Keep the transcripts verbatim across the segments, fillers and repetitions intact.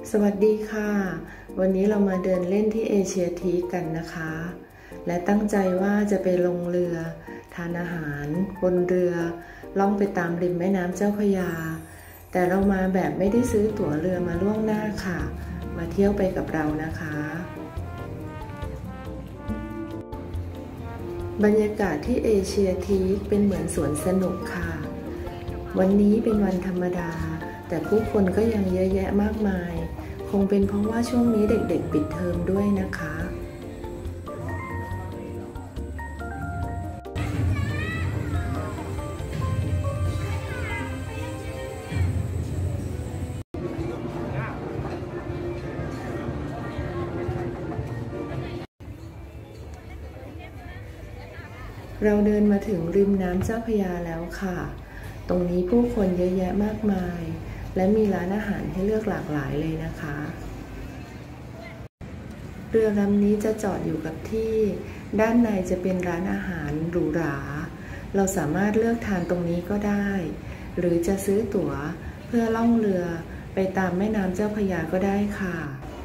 สวัสดีค่ะวันนี้เรามาเดินเล่นที่เอเชียทีกันนะคะและตั้งใจว่าจะไปลงเรือทานอาหารบนเรือล่องไปตามริมแม่น้ำเจ้าพระยาแต่เรามาแบบไม่ได้ซื้อตั๋วเรือมาล่วงหน้าค่ะมาเที่ยวไปกับเรานะคะบรรยากาศที่เอเชียทีเป็นเหมือนสวนสนุกค่ะวันนี้เป็นวันธรรมดาแต่ผู้คนก็ยังเยอะแยะมากมายคงเป็นเพราะว่าช่วงนี้เด็กๆปิดเทอมด้วยนะคะเราเดินมาถึงริมน้ำเจ้าพระยาแล้วค่ะตรงนี้ผู้คนเยอะแยะมากมายและมีร้านอาหารให้เลือกหลากหลายเลยนะคะเรือลำนี้จะจอดอยู่กับที่ด้านในจะเป็นร้านอาหารหรูหราเราสามารถเลือกทานตรงนี้ก็ได้หรือจะซื้อตั๋วเพื่อล่องเรือไปตามแม่น้ำเจ้าพระยาก็ได้ค่ะ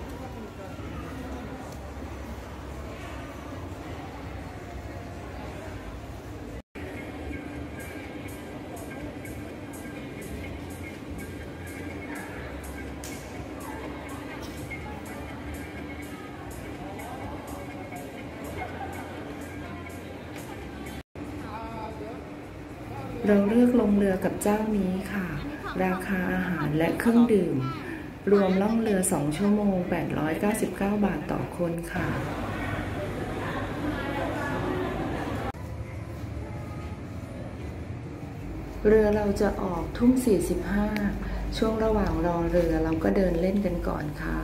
เราเลือกลงเรือกับเจ้านี้ค่ะราคาอาหารและเครื่องดื่มรวมล่องเรือสองชั่วโมงแปดร้อยเก้าสิบเก้าบาทต่อคนค่ะเรือเราจะออกทุ่มสี่สิบห้าช่วงระหว่างรอเรือเราก็เดินเล่นกันก่อนค่ะ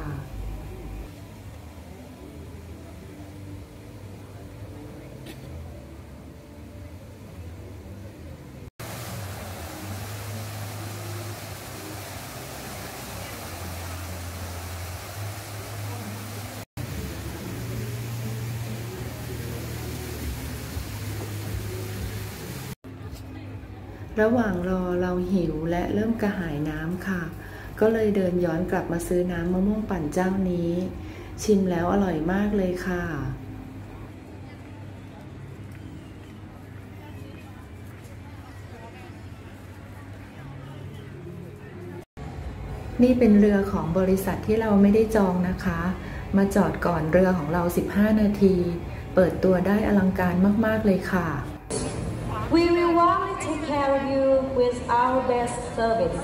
ระหว่างรอเราหิวและเริ่มกระหายน้ำค่ะก็เลยเดินย้อนกลับมาซื้อน้ำมะม่วงปั่นเจ้านี้ชิมแล้วอร่อยมากเลยค่ะนี่เป็นเรือของบริษัทที่เราไม่ได้จองนะคะมาจอดก่อนเรือของเราสิบห้านาทีเปิดตัวได้อลังการมากๆเลยค่ะ We will warmly take care of you with our best service.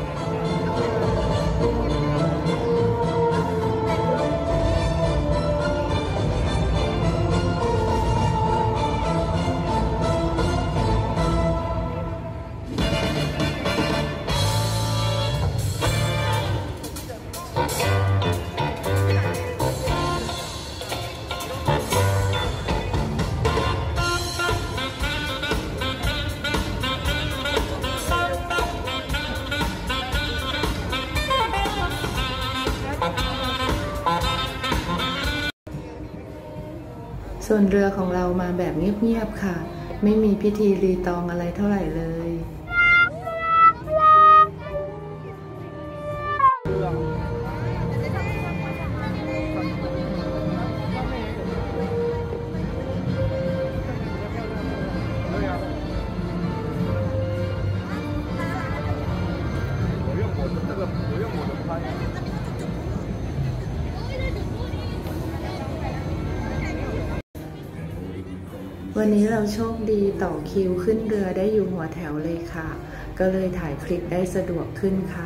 ส่วนเรือของเรามาแบบเงียบๆค่ะไม่มีพิธีรีตองอะไรเท่าไหร่เลยวันนี้เราโชคดีต่อคิวขึ้นเรือได้อยู่หัวแถวเลยค่ะก็เลยถ่ายคลิปได้สะดวกขึ้นค่ะ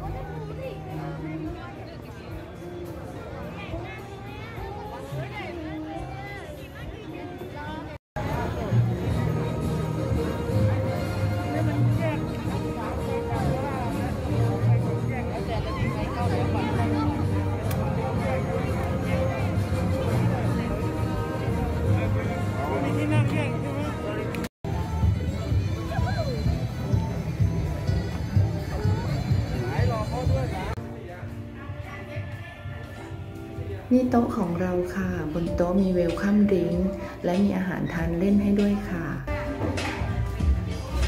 นี่โต๊ะของเราค่ะบนโต๊ะมีเวลคัมดริงก์และมีอาหารทานเล่นให้ด้วยค่ะ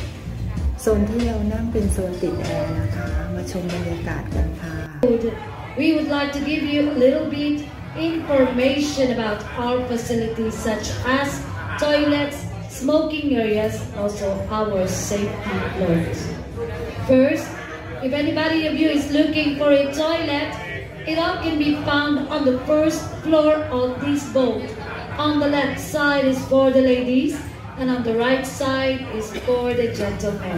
โซนที่เรานั่งเป็นโซนติดแอร์นะคะมาชมบรรยากาศกันค่ะ we would like to give you a little bit information about our facilities such as toilets, smoking areas, also our safety floors. First, if anybody of you is looking for a toilet, it all can be found on the first floor of this boat. On the left side is for the ladies, and on the right side is for the gentlemen.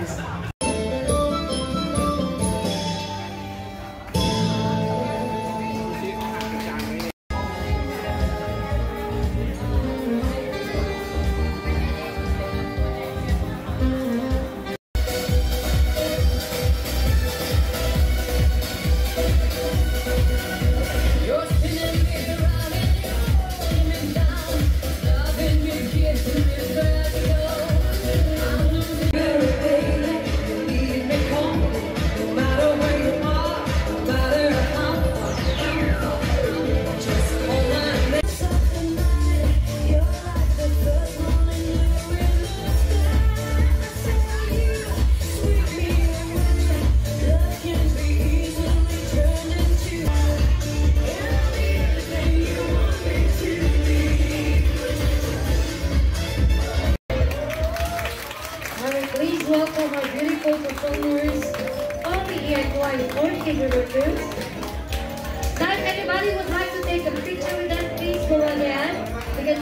Please welcome our beautiful performers on the Iroquois Orchid River Cruise. Now, if anybody would like to take a picture with them, please go ahead. Because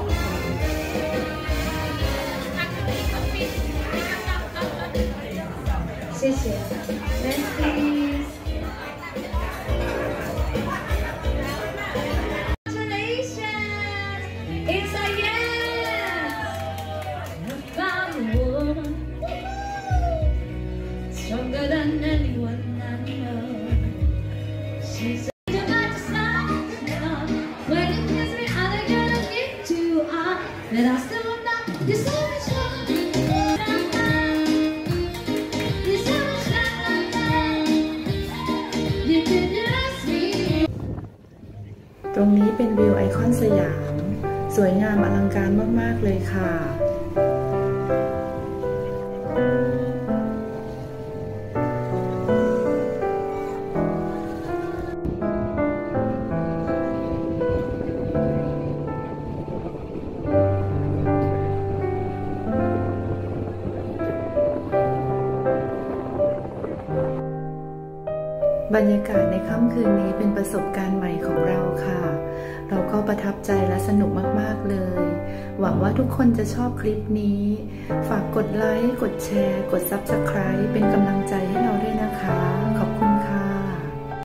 Sissy, next please. Congratulations! It's a yes! Found a woman stronger than anyone I know. She's a when it gives me all I gotta give to her, but I still want that. You're so much love. You're so much love. You can ask me. ตรงนี้เป็นวิวไอคอนสยาม สวยงามอลังการมากๆเลยค่ะ บรรยากาศในค่ำคืนนี้เป็นประสบการณ์ใหม่ของเราค่ะ เราก็ประทับใจและสนุกมากๆเลย หวังว่าทุกคนจะชอบคลิปนี้ ฝากกดไลค์ กดแชร์ กด ซับสไครบ์ เป็นกำลังใจให้เราด้วยนะคะ